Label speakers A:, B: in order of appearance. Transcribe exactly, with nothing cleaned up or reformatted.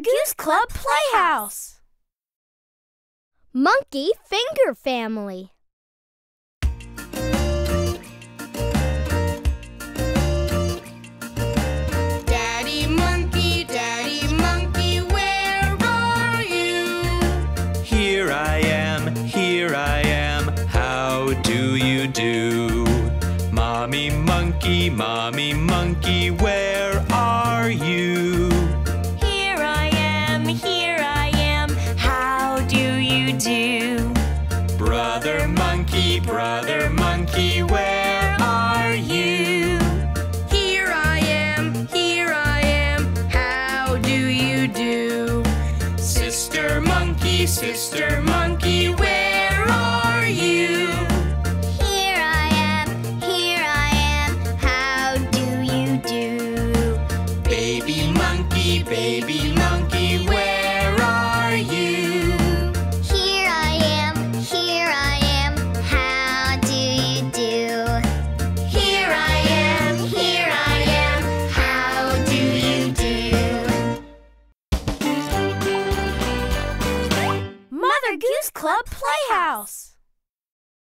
A: Goose Club Playhouse.
B: Monkey Finger Family.
C: Daddy Monkey, Daddy Monkey, where are you?
D: Here I am, here I am, how do you do? Mommy Monkey, Mommy Monkey, where are you?
A: Here I am, here I am, how do you do?
D: Brother Monkey, Brother Monkey, where are you?
C: Here I am, here I am, how do you do?
D: Sister Monkey, Sister Monkey, where are you?
B: Here I am, here I am, how do you do?
D: Baby Monkey, Baby Monkey, where are you?
B: Here I am, here I am, how do you do?
C: Here I am, here I am, how do you do?
A: Mother Goose Club Playhouse.